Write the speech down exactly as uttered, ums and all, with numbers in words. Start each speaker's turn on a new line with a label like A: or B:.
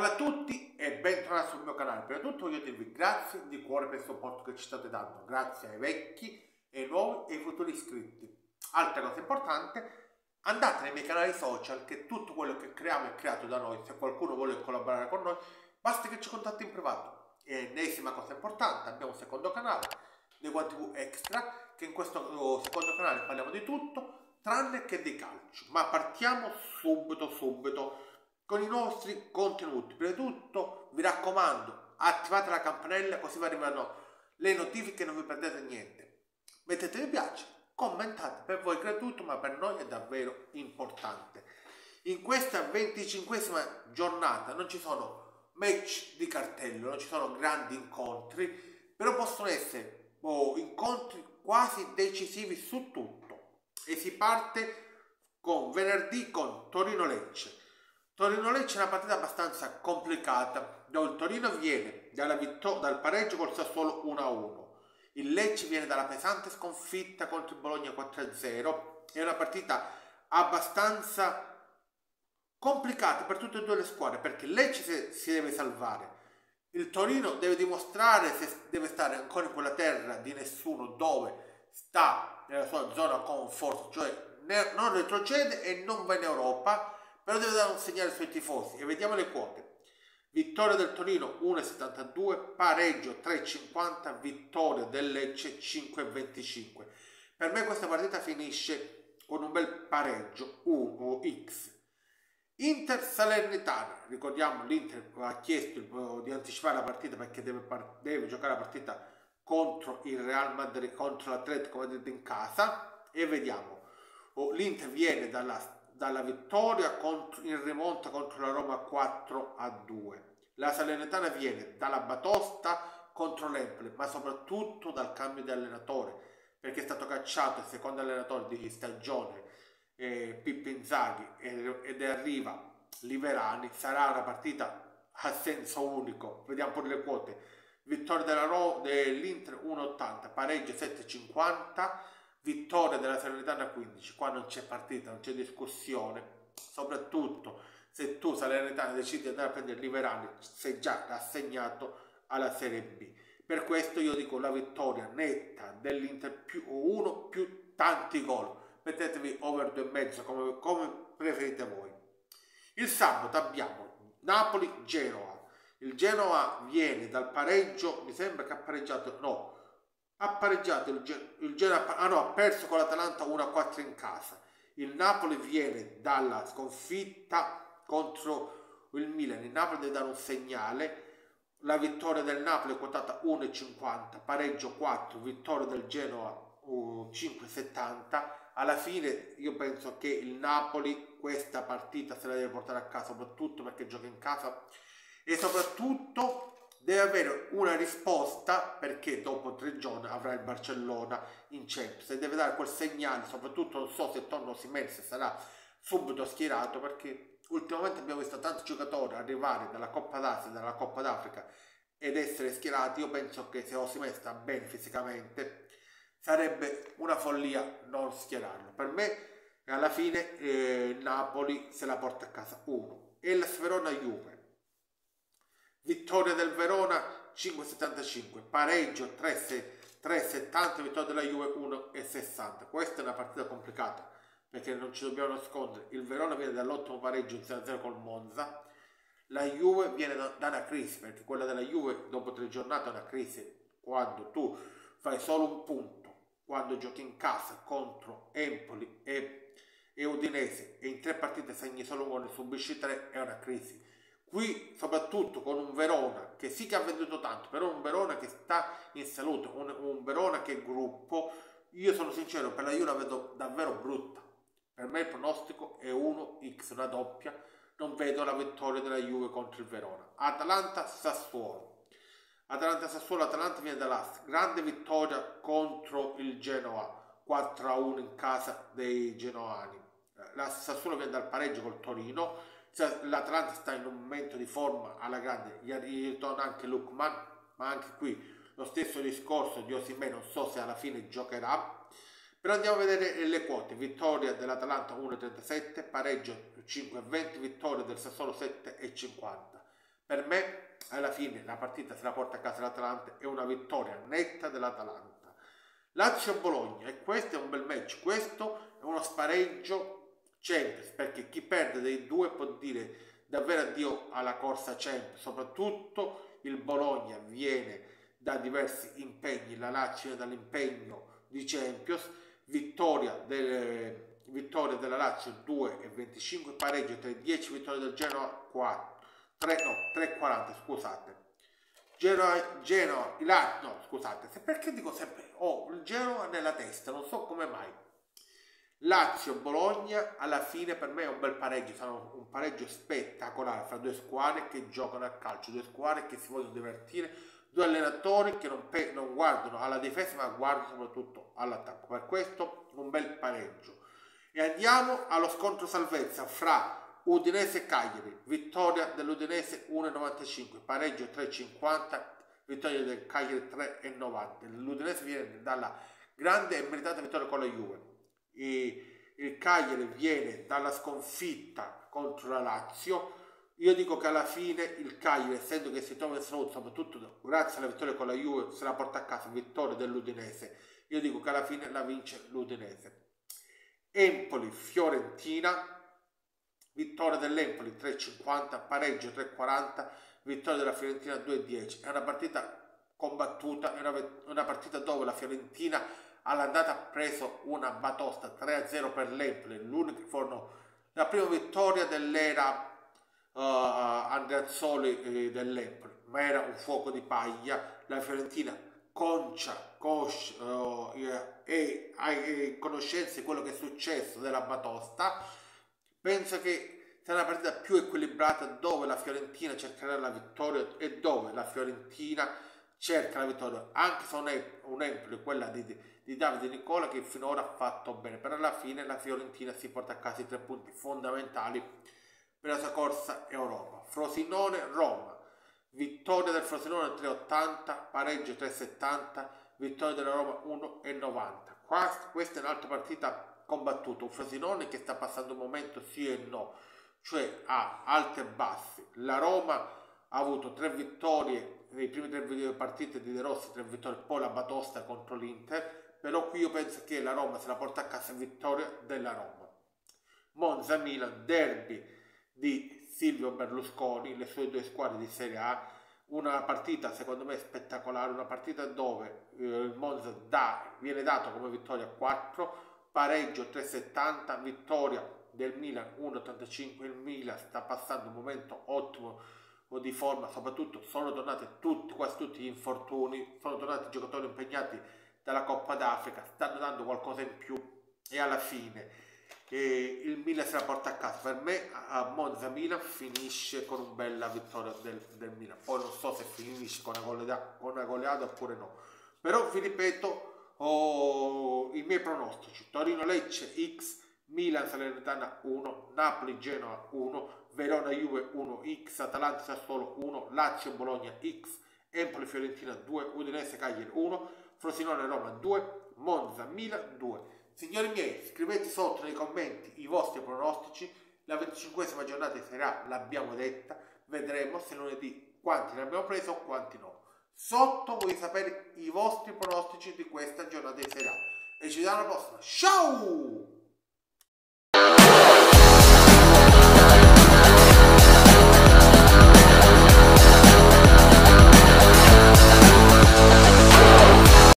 A: Salve a tutti e bentornati sul mio canale. Prima di tutto voglio dirvi grazie di cuore per il supporto che ci state dando. Grazie ai vecchi, ai nuovi e ai futuri iscritti. Altra cosa importante, andate nei miei canali social, che tutto quello che creiamo è creato da noi. Se qualcuno vuole collaborare con noi, basta che ci contatti in privato. E ennesima cosa importante, abbiamo un secondo canale, Neguan tivù Extra, che in questo secondo canale parliamo di tutto, tranne che di calcio. Ma partiamo subito subito con i nostri contenuti. Prima di tutto vi raccomando, attivate la campanella così vi arrivano le notifiche e non vi perdete niente. Mettete mi piace, commentate, per voi è gratuito ma per noi è davvero importante. In questa venticinquesima giornata non ci sono match di cartello, non ci sono grandi incontri, però possono essere oh, incontri quasi decisivi su tutto. E si parte con venerdì con Torino-Lecce. Torino-Lecce è una partita abbastanza complicata, dove il Torino viene dalla vittor- dal pareggio col Sassuolo uno a uno, il Lecce viene dalla pesante sconfitta contro il Bologna quattro a zero, è una partita abbastanza complicata per tutte e due le squadre, perché il Lecce si deve salvare, il Torino deve dimostrare se deve stare ancora in quella terra di nessuno dove sta nella sua zona comfort, cioè non retrocede e non va in Europa, però deve dare un segnale ai suoi tifosi. E vediamo le quote. Vittoria del Torino uno virgola settantadue, pareggio tre virgola cinquanta, vittoria del Lecce cinque virgola venticinque. Per me questa partita finisce con un bel pareggio uno x. Inter Salernitana, ricordiamo l'Inter ha chiesto di anticipare la partita perché deve, deve giocare la partita contro il Real Madrid, contro l'Atletico Madrid in casa, e vediamo. L'Inter viene dalla dalla vittoria contro, in rimonta contro la Roma quattro a due. La Salernitana viene dalla batosta contro l'Empoli, ma soprattutto dal cambio di allenatore, perché è stato cacciato il secondo allenatore di stagione, eh, Pippo Inzaghi, ed arriva Liverani. Sarà una partita a senso unico. Vediamo pure le quote. Vittoria dell'Inter uno virgola ottanta, pareggio sette virgola cinquanta, vittoria della Salernitana quindici. Qua non c'è partita, non c'è discussione, soprattutto se tu Salernitana decidi di andare a prendere Liverani, sei già rassegnato alla Serie B. Per questo io dico la vittoria netta dell'Inter più uno più tanti gol, mettetevi over due e mezzo come, come preferite voi. Il sabato abbiamo Napoli-Genoa. Il Genoa viene dal pareggio, mi sembra che ha pareggiato, no, ha pareggiato il, Gen il Genoa, ah no, ha perso con l'Atalanta uno a quattro in casa. Il Napoli viene dalla sconfitta contro il Milan. Il Napoli deve dare un segnale. La vittoria del Napoli è quotata uno virgola cinquanta, pareggio quattro, vittoria del Genoa uh, cinque virgola settanta. Alla fine io penso che il Napoli questa partita se la deve portare a casa, soprattutto perché gioca in casa e soprattutto deve avere una risposta, perché dopo tre giorni avrà il Barcellona in Champions e deve dare quel segnale. Soprattutto non so se torna Osimhen, se sarà subito schierato, perché ultimamente abbiamo visto tanti giocatori arrivare dalla Coppa d'Asia, dalla Coppa d'Africa ed essere schierati. Io penso che se Osimhen sta bene fisicamente sarebbe una follia non schierarlo. Per me alla fine eh, Napoli se la porta a casa uno. E la Verona-Juve. Vittoria del Verona cinque virgola settantacinque, pareggio tre virgola settanta, vittoria della Juve uno virgola sessanta. Questa è una partita complicata perché non ci dobbiamo nascondere. Il Verona viene dall'ottimo pareggio zero a zero col Monza. La Juve viene da, da una crisi, perché quella della Juve dopo tre giornate è una crisi. Quando tu fai solo un punto, quando giochi in casa contro Empoli e, e Udinese e in tre partite segni solo un gol e subisci tre, è una crisi. Qui soprattutto con un Verona che sì che ha venduto tanto, però un Verona che sta in salute, un, un Verona che è gruppo. Io sono sincero, per la Juve la vedo davvero brutta. Per me il pronostico è uno x, una doppia. Non vedo la vittoria della Juve contro il Verona. Atalanta-Sassuolo. Atalanta-Sassuolo, Atalanta viene dall'Ast. Grande vittoria contro il Genoa, quattro a uno in casa dei genoani. La Sassuolo viene dal pareggio col Torino. L'Atalanta sta in un momento di forma alla grande, gli ritorna anche Lukman, ma anche qui lo stesso discorso di Osimhen, non so se alla fine giocherà. Però andiamo a vedere le quote. Vittoria dell'Atalanta uno virgola trentasette, pareggio cinque virgola venti, vittoria del Sassuolo sette virgola cinquanta. Per me, alla fine, la partita se la porta a casa l'Atalanta, è una vittoria netta dell'Atalanta. Lazio-Bologna, e questo è un bel match, questo è uno spareggio Champions, perché chi perde dei due può dire davvero addio alla corsa Champions, soprattutto il Bologna viene da diversi impegni, la Lazio viene dall'impegno di Champions, vittoria, del, vittoria della Lazio due e venticinque, pareggio tra i dieci, vittorie del Genoa quattro. tre, no, tre e quaranta, scusate. Genoa, Genoa, la, no, scusate, se perché dico sempre, ho oh, il Genoa nella testa, non so come mai. Lazio, Bologna, alla fine per me è un bel pareggio, sarà un pareggio spettacolare fra due squadre che giocano a calcio, due squadre che si vogliono divertire, due allenatori che non, non guardano alla difesa ma guardano soprattutto all'attacco. Per questo un bel pareggio. E andiamo allo scontro salvezza fra Udinese e Cagliari, vittoria dell'Udinese uno e novantacinque, pareggio tre e cinquanta, vittoria del Cagliari tre e novanta. L'Udinese viene dalla grande e meritata vittoria con la Juve. E il Cagliari viene dalla sconfitta contro la Lazio. Io dico che alla fine il Cagliari, essendo che si trova in salute, soprattutto grazie alla vittoria con la Juve, se la porta a casa, vittoria dell'Udinese. Io dico che alla fine la vince l'Udinese. Empoli, Fiorentina, vittoria dell'Empoli tre e cinquanta, pareggio tre e quaranta, vittoria della Fiorentina due e dieci. È una partita combattuta, è una, una partita dove la Fiorentina all'andata ha preso una batosta tre a zero per l'Empoli, l'unica forno, la prima vittoria dell'era uh, Andreazzoli eh, dell'Empoli, ma era un fuoco di paglia. La Fiorentina concia, coscia uh, e ha conoscenza di quello che è successo della batosta. Penso che sia una partita più equilibrata dove la Fiorentina cercherà la vittoria e dove la Fiorentina cerca la vittoria, anche se non è un Empoli, quella di, di Davide Nicola, che finora ha fatto bene, però alla fine la Fiorentina si porta a casa i tre punti fondamentali per la sua corsa Europa. Frosinone-Roma, vittoria del Frosinone tre e ottanta, pareggio tre e settanta, vittoria della Roma uno e novanta. Questa è un'altra partita combattuta, un Frosinone che sta passando un momento sì e no, cioè ha alti e bassi. La Roma ha avuto tre vittorie nei primi tre partite di De Rossi, tre vittorie, poi la batosta contro l'Inter, però qui io penso che la Roma se la porta a casa in vittoria della Roma. Monza-Milan, derby di Silvio Berlusconi, le sue due squadre di Serie A, una partita secondo me spettacolare, una partita dove eh, il Monza da, viene dato come vittoria quattro, pareggio tre e settanta, vittoria del Milan uno e ottantacinque. Il Milan sta passando un momento ottimo di forma, soprattutto sono tornati tutti, quasi tutti gli infortuni, sono tornati i giocatori impegnati dalla Coppa d'Africa, stanno dando qualcosa in più e alla fine eh, il Milan se la porta a casa. Per me a Monza Milan finisce con una bella vittoria del, del Milan, poi non so se finisce con una goleata, con una goleata oppure no, però vi ripeto oh, i miei pronostici: Torino-Lecce X, Milan-Salernitana uno, Napoli-Genoa uno, Verona-Juve uno X, Atalanta-Sassuolo uno, Lazio-Bologna X, Empoli-Fiorentina due, Udinese-Cagliari uno, Frosinone-Roma due, Monza-Milan due. Signori miei, scrivete sotto nei commenti i vostri pronostici. La venticinquesima giornata di Serie A l'abbiamo detta, vedremo se lunedì quanti ne abbiamo preso o quanti no. Sotto voglio sapere i vostri pronostici di questa giornata di Serie A e ci vediamo alla prossima. Ciao!